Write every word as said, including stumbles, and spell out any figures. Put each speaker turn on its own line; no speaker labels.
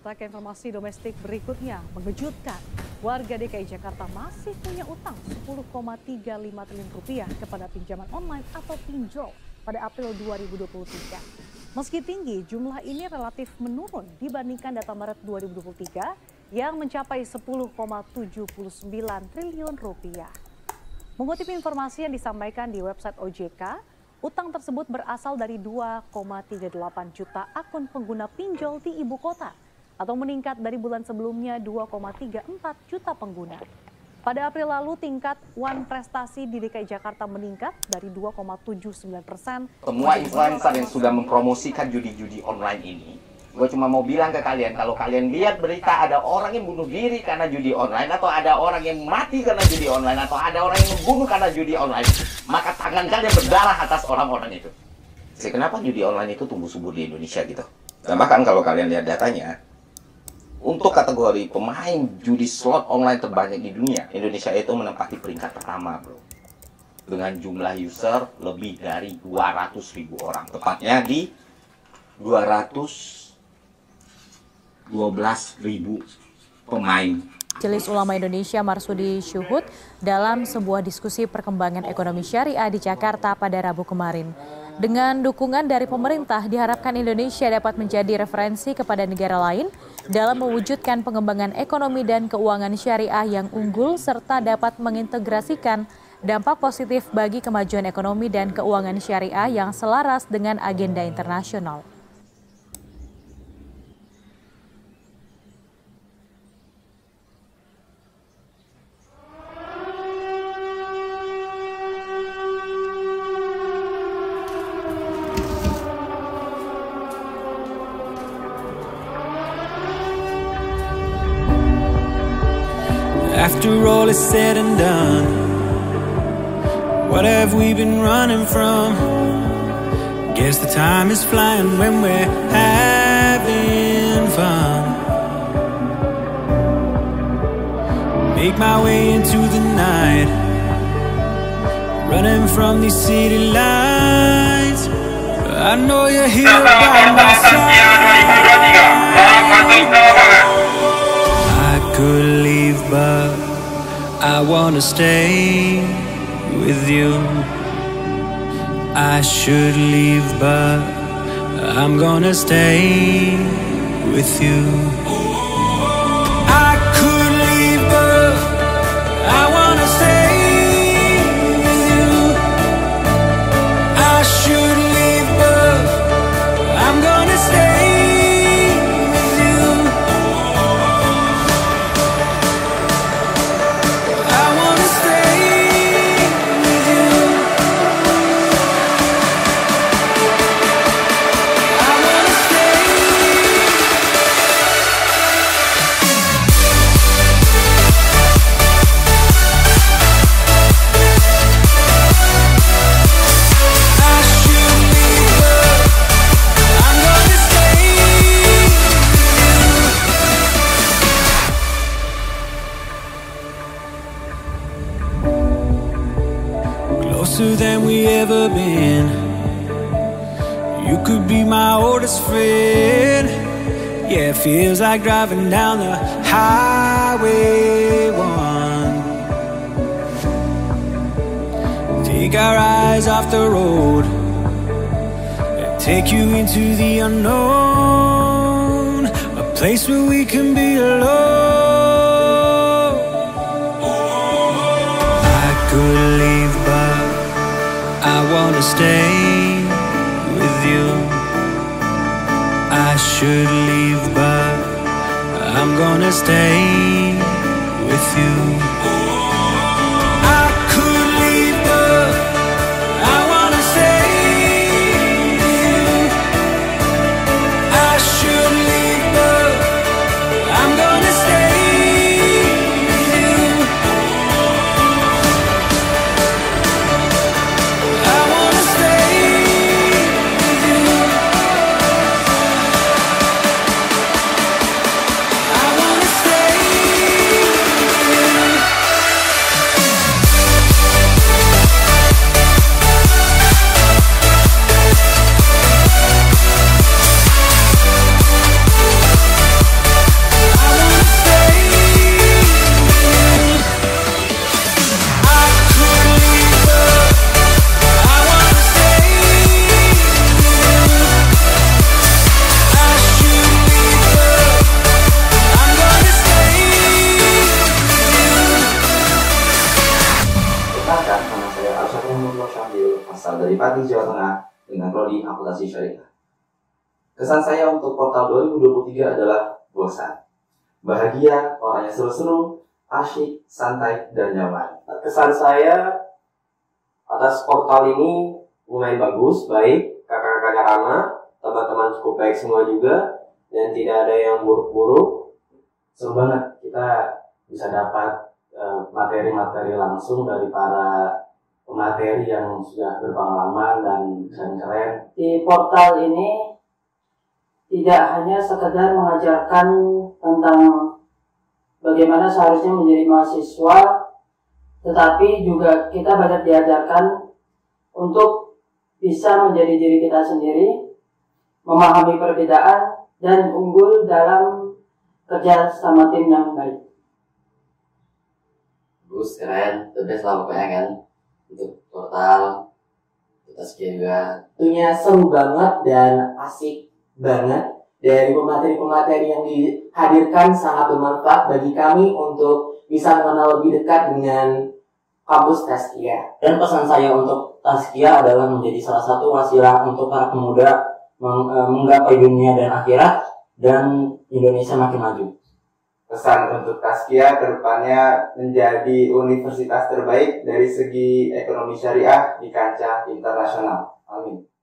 Kita ke informasi domestik berikutnya. Mengejutkan, warga D K I Jakarta masih punya utang sepuluh koma tiga lima triliun rupiah kepada pinjaman online atau pinjol pada April dua ribu dua puluh tiga. Meski tinggi, jumlah ini relatif menurun dibandingkan data Maret dua ribu dua puluh tiga yang mencapai sepuluh koma tujuh sembilan triliun rupiah. Mengutip informasi yang disampaikan di website O J K, utang tersebut berasal dari dua koma tiga delapan juta akun pengguna pinjol di ibu kota atau meningkat dari bulan sebelumnya dua koma tiga empat juta pengguna. Pada April lalu tingkat One Prestasi di D K I Jakarta meningkat dari dua koma tujuh sembilan persen.
Semua influencer yang sudah mempromosikan judi-judi online ini, gue cuma mau bilang ke kalian, kalau kalian lihat berita ada orang yang bunuh diri karena judi online, atau ada orang yang mati karena judi online, atau ada orang yang membunuh karena judi online, maka tangan kalian berdarah atas orang-orang itu. Jadi kenapa judi online itu tumbuh subur di Indonesia gitu? Dan bahkan kalau kalian lihat datanya, untuk kategori pemain judi slot online terbanyak di dunia, Indonesia itu menempati peringkat pertama, bro. Dengan jumlah user lebih dari dua ratus ribu orang, tepatnya di dua ratus dua belas ribu pemain.
Majelis Ulama Indonesia Marsudi Syuhud dalam sebuah diskusi perkembangan ekonomi syariah di Jakarta pada Rabu kemarin. Dengan dukungan dari pemerintah, diharapkan Indonesia dapat menjadi referensi kepada negara lain dalam mewujudkan pengembangan ekonomi dan keuangan syariah yang unggul serta dapat mengintegrasikan dampak positif bagi kemajuan ekonomi dan keuangan syariah yang selaras dengan agenda internasional.
After all is said and done, what have we been running from? Guess the time is flying when we're having fun. Make my way into the night, running from these city lights. I know you're here by my side. I could leave, but I wanna stay with you. I should leave, but I'm gonna stay with you. I could leave, but I wanna stay with you. I should leave, but I'm gonna stay with you. I wanna stay with you. I wanna stay. I should leave, but I'm gonna stay with you. Closer than we ever been. You could be my oldest friend. Yeah, it feels like driving down the highway one. Take our eyes off the road and take you into the unknown, a place where we can be alone. I could leave, but I wanna stay with you. I should leave, but I'm gonna stay with you. I could leave, but I wanna stay with you. I should leave, but I'm gonna stay with you. I wanna stay with you. I wanna stay with you.
Pati, Jawa Tengah dengan prodi akuntansi syariah. Kesan saya untuk portal dua ribu dua puluh tiga adalah bosan, bahagia, orangnya seru-seru, asyik, santai, dan nyaman.
Kesan saya atas portal ini lumayan bagus, baik, kakak-kakaknya ramah, teman-teman cukup baik semua juga, dan tidak ada yang buruk-buruk.
Seru banget, kita bisa dapat uh, materi-materi langsung dari para pemateri yang sudah berpengalaman dan keren-keren.
Di portal ini tidak hanya sekedar mengajarkan tentang bagaimana seharusnya menjadi mahasiswa, tetapi juga kita banyak diajarkan untuk bisa menjadi diri kita sendiri, memahami perbedaan, dan unggul dalam kerja sama tim yang baik.
Bagus, keren, the best lah pokoknya kan. Untuk portal, kita sekian juga.
Tentunya seru banget dan asik banget. Dari pemateri-pemateri yang dihadirkan sangat bermanfaat bagi kami untuk bisa mengenal lebih dekat dengan kampus Tazkiyah.
Dan pesan saya untuk Tazkiyah adalah menjadi salah satu wasilah untuk para pemuda meng, e, menggapai dunia dan akhirat dan Indonesia makin maju.
Pesan untuk Tazkiyah kedepannya menjadi universitas terbaik dari segi ekonomi syariah di kancah internasional. Amin.